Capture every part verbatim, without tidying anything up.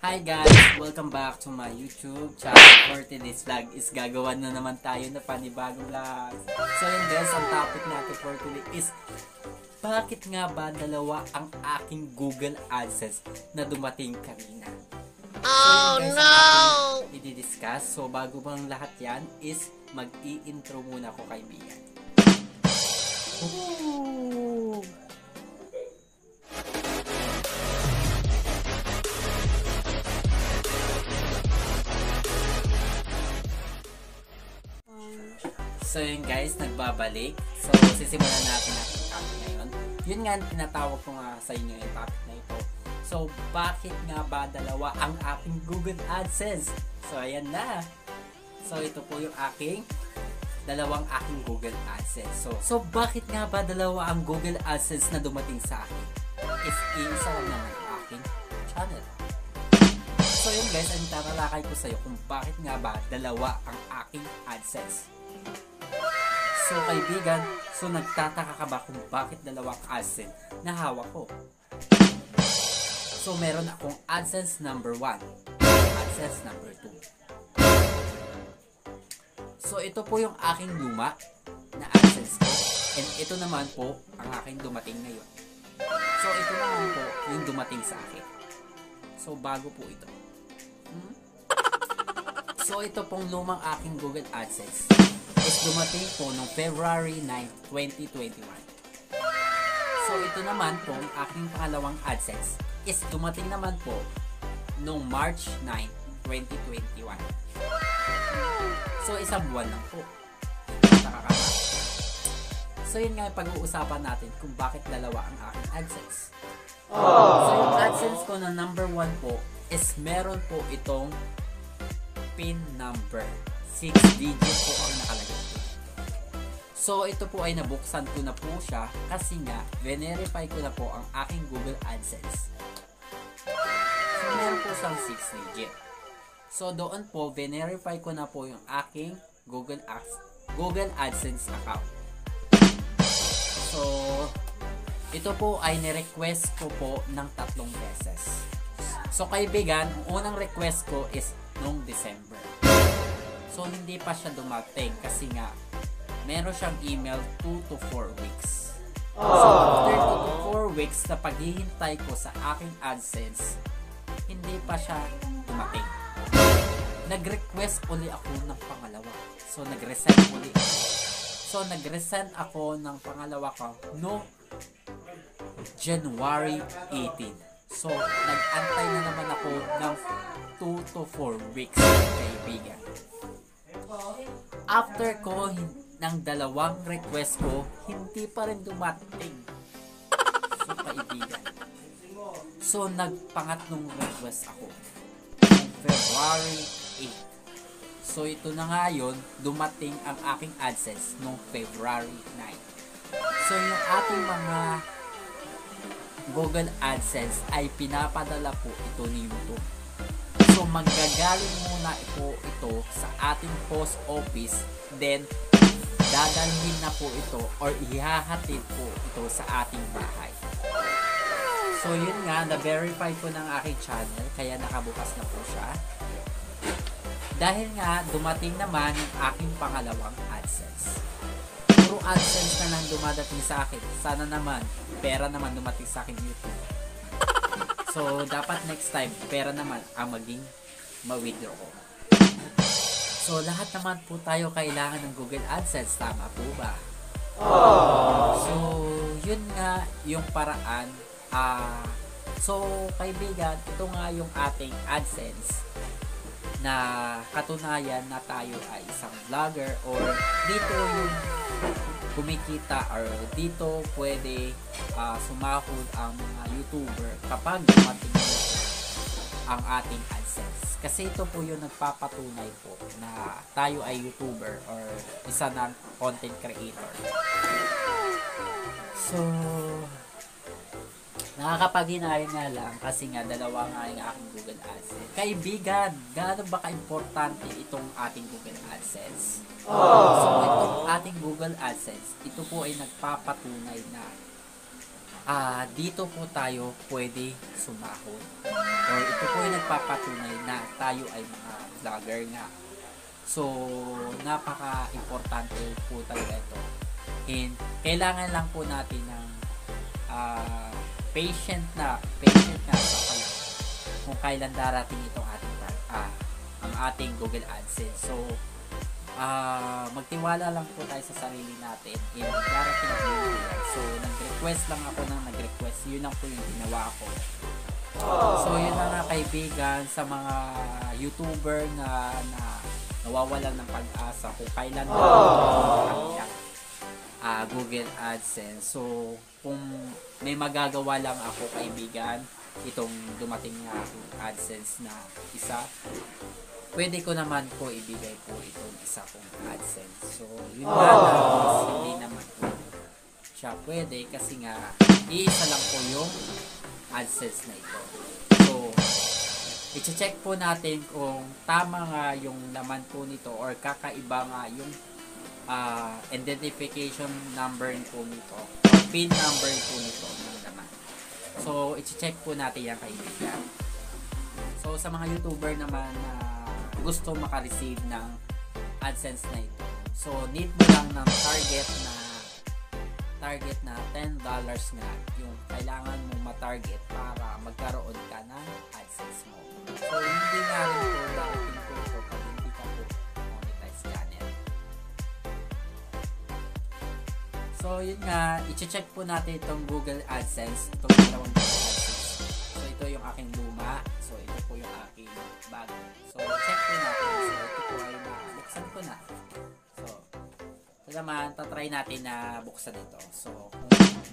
Hi guys! Welcome back to my YouTube channel. For today's vlog is gagawa na naman tayo na panibagong vlog. So yun guys, ang topic natin for today is bakit nga ba dalawa ang aking Google AdSense na dumating kanina? So yun guys, ang ating i-discuss. So bago bang lahat yan is mag-i-intro muna ako kaibigan. Ooh. So yun guys, nagbabalik. So sisimulan natin natin topic ngayon. Yun nga, tinatawag ko nga sa inyo yung topic na ito. So bakit nga ba dalawa ang aking Google AdSense? So ayan na. So ito po yung aking dalawang aking Google AdSense. So, so bakit nga ba dalawa ang Google AdSense na dumating sa akin? Is isa lang naman ang aking channel. So yun guys, ang tatalakay ko sa iyo kung bakit nga ba dalawa ang aking AdSense. So kaibigan, so nagtataka ka ba kung bakit dalawang AdSense na hawak ko? So meron akong AdSense number one, AdSense number two. So ito po yung aking luma na AdSense ko, and ito naman po ang aking dumating ngayon. So ito naman po yung dumating sa akin. So bago po ito. Hmm? So ito pong lumang aking Google AdSense is dumating po noong February ninth, twenty twenty-one. So ito naman po ang aking pangalawang AdSense is dumating naman po noong March ninth, twenty twenty-one. So isang buwan lang po. Nakakaba. So yun nga yung pag-uusapan natin kung bakit dalawa ang aking AdSense. So yung AdSense ko na number one po is meron po itong pin number. six digit po ang nakalagay po. So ito po ay nabuksan ko na po siya kasi nga verify ko na po ang aking Google AdSense. So meron po siyang six digit. So doon po verify ko na po yung aking Google Ads Google AdSense account. So ito po ay ni-request ko po ng tatlong beses. So kaibigan, ang unang request ko is noong December. So hindi pa siya dumating kasi nga meron siyang email two to four weeks. So after two to four weeks na paghihintay ko sa aking AdSense, hindi pa siya dumating. Nag-request uli ako ng pangalawa. So nag-resend uli ako. So nag-resend ako ng pangalawa ko no January eighteenth. So nag-antay na naman ako ng two to four weeks, kaibigan. After ko ng dalawang request ko, hindi pa rin dumating. So kaibigan. So nagpangatlong request ako. February eighth. So ito na nga yun, dumating ang aking AdSense noong February ninth. So yung ating mga Google AdSense ay pinapadala po ito ni YouTube. So manggagaling muna po ito sa ating post office, then dadalhin na po ito or ihahatid po ito sa ating bahay. So yun nga, na-verify ko ng aking channel kaya nakabukas na po siya. Dahil nga dumating naman yung aking pangalawang AdSense. Puro AdSense na lang dumadating sa akin. Sana naman pera naman dumating sa akin YouTube. So dapat next time pera naman ang maging ma-withdraw ko. So lahat naman po tayo kailangan ng Google AdSense, tama po ba? So yun nga yung paraan. Uh, so kaibigan, ito nga yung ating AdSense na katunayan na tayo ay isang vlogger or dito yung kumikita or dito pwede uh, sumahod ang mga YouTuber kapag dumating ang ating AdSense. Kasi ito po yung nagpapatunay po na tayo ay YouTuber or isa na content creator. So nakakapaghinayang nga lang kasi nga dalawa nga yung aking Google AdSense. Kaibigan, gaano ba ka-importante itong ating Google AdSense? Aww. So itong ating Google AdSense, ito po ay nagpapatunay na uh, dito po tayo pwede sumahod. Or ito po yung nagpapatunay na tayo ay mga vlogger nga. So, napaka-importante po talaga ito. And kailangan lang po natin ng uh, patient na patient na sa kung kailan darating itong ating uh, ang ating Google AdSense. So, uh, magtiwala lang po tayo sa sarili natin and darating ang video. So, nag-request lang ako ng nag-request. Yun lang po yung ginawa ko. So, yun na nga kaibigan sa mga YouTuber na, na nawawalan ng pag-asa kung kailan darating ang uh, Google AdSense. So, kung may magagawa lang ako kaibigan, itong dumating na AdSense na isa, pwede ko naman po ibigay po itong isa kong AdSense. So, yun nga lang, hindi naman po siya pwede kasi nga, iisa lang po yung AdSense na ito. So, i-check po natin kung tama nga yung laman po nito or kakaiba nga yung uh, identification number po nito or PIN number po nito ng laman. So, i-check po natin yan kaibigan. So, sa mga YouTuber naman na uh, gusto maka-receive ng AdSense na ito. So, need mo lang ng target na target na ten dollars nga yung kailangan mo ma-target para magkaroon ka ng AdSense mo. So, hindi nga rin po darating po ito pag hindi ka po monetize channel. So, yun nga, i-check po natin itong Google AdSense, itong dalawang Google AdSense. So, ito yung aking luma. So, ito po yung aking bago. So, check po natin. So, ito po ay buksan ko na. So, ito naman, tatry natin na buksan ito. So, kung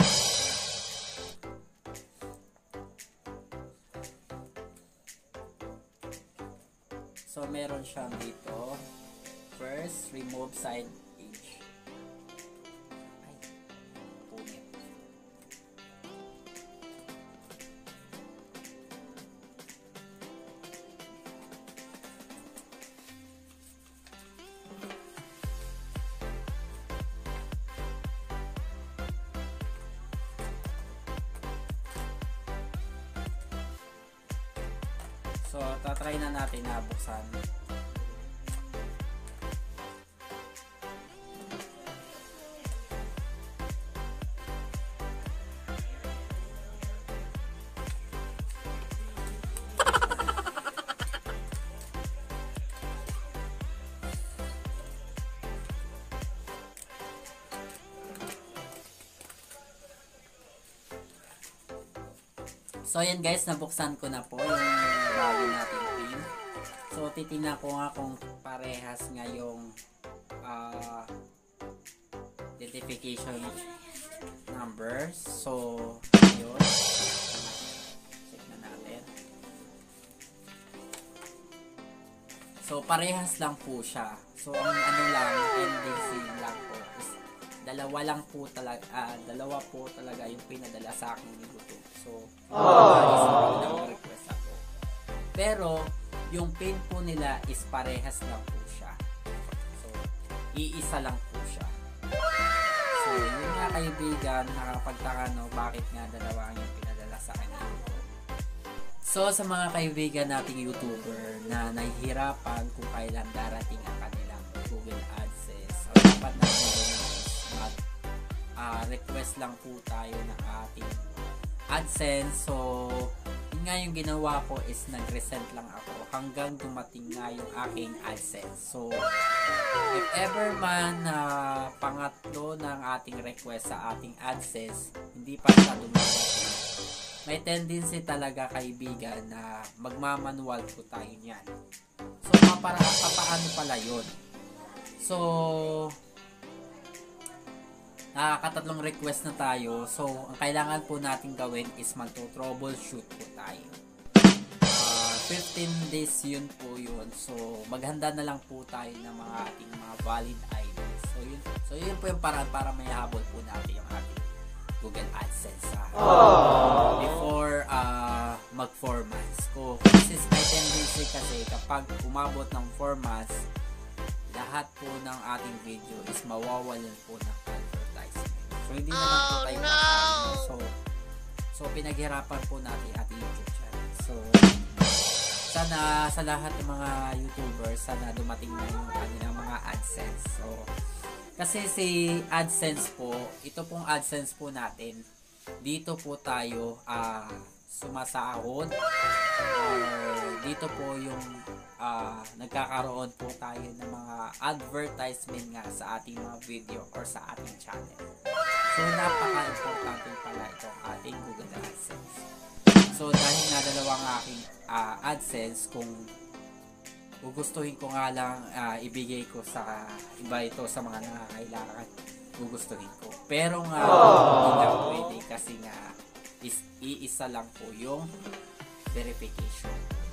So, meron siyang dito. First, remove side edge. Ay, punit. So, tatry na natin na buksan. So, ayan guys, nabuksan ko na po yung bago natin pin. So, titingnan ko nga kung parehas nga yung uh, identification numbers. So, yun. Check na natin. So, parehas lang po siya. So, ang ano lang, N D C lang po is dalawa lang po talaga, uh, dalawa po talaga yung pinadala sa akin ni YouTube. So, uh, request ako. Pero, yung pin po nila is parehas lang po siya. So, iisa lang po siya. So, yun nga kaibigan, nakapagtaka no, bakit nga dalawa yung pinadala sa akin ni YouTube. So, sa mga kaibigan nating YouTuber na nahihirapan kung kailan darating ang kanilang Google AdSense, so, dapat natin mag uh, request lang po tayo ng ating AdSense. So, yun nga yung ginawa ko is nag-resend lang ako hanggang dumating nga yung aking AdSense. So, if ever man na uh, pangatlo ng ating request sa ating AdSense, hindi pa siya dumating, may tendency talaga kaibigan na magmamanual po tayo niyan. So, para papaano pala yun? So, nakakatatlong request na tayo. So, ang kailangan po natin gawin is magto-troubleshoot po tayo. Uh, fifteen days yun po yun. So, maghanda na lang po tayo ng mga ating mga valid I Ds. So, yun, so, yun po yung paraan para may habol po natin yung ating Google AdSense sa uh, before uh, mag four months. So, this is my tendency kasi kapag umabot ng four months, lahat po ng ating video is mawawalan po ng so, hindi na lang po tayo oh, no. So, so, pinaghirapan po natin ating YouTube channel. So, sana sa lahat ng mga YouTubers, sana dumating na yung kanilang mga AdSense. So, kasi si AdSense po, ito pong AdSense po natin, dito po tayo uh, sumasahod, or dito po yung uh, nagkakaroon po tayo ng mga advertisement nga sa ating mga video or sa ating channel. So, napaka-importante pala itong ating Google AdSense. So, dahil nga dalawang aking uh, AdSense, kung gugustuhin ko nga lang uh, ibigay ko sa iba ito sa mga nangangailangan, gugustuhin ko. Pero nga, hindi nga pwede kasi nga is, iisa lang po yung verification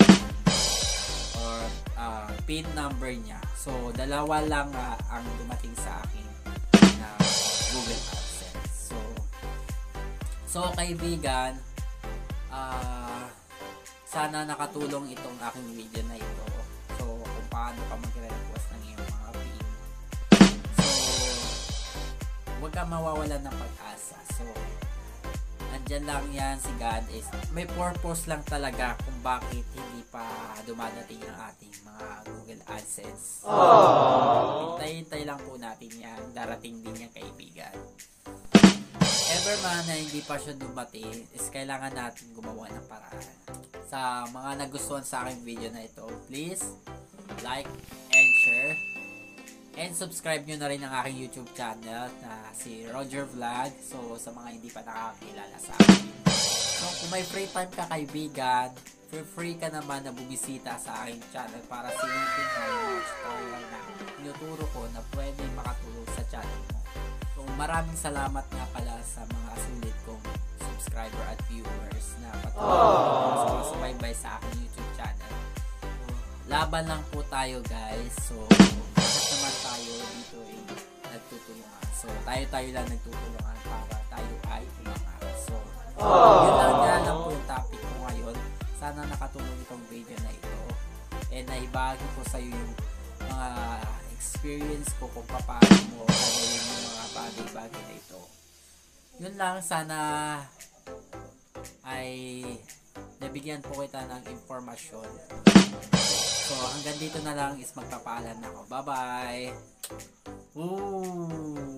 or uh, PIN number niya. So, dalawa lang uh, ang dumating sa akin na Google AdSense. So, so kaibigan, uh, sana nakatulong itong aking video na ito. So, kung paano ka mag-request ng iyong mga PIN. So, huwag ka mawawalan ng pag-asa. So, andyan lang yan si God is may purpose lang talaga kung bakit hindi pa dumadating ang ating mga Google AdSense. Hintay-hintay lang po natin yan. Darating din yan, kaibigan. Ever man na hindi pa siya dumating is kailangan natin gumawa ng paraan. Sa mga nagustuhan sa aking video na ito, please like and share and subscribe nyo na rin ang aking YouTube channel na si Roger Vlog. So, sa mga hindi pa nakakilala sa akin. So, kung may free time ka, kaibigan, feel free ka naman na bumisita sa aking channel para silipin na yung mga tutorial na tinuturo ko na pwede makatulong sa channel mo. So, maraming salamat nga pala sa mga sulit kong subscriber at viewers na patuloy sa sumaybay sa aking YouTube channel. So, laban lang po tayo, guys. So, lahat naman tayo dito ay nagtutulungan. So, tayo-tayo lang nagtutulungan para tayo ay umangat. So, yun lang nga lang po yung topic ko ngayon. Sana nakatulong itong video na ito. And naibahagi ko sa iyo yung mga experience ko kung paano mo gagawin yung mga bagay-bagay na ito. Yun lang, sana ay nabigyan po kita ng informasyon. So, hanggang dito na lang is magpapaalam na ako. Bye-bye! Ooh!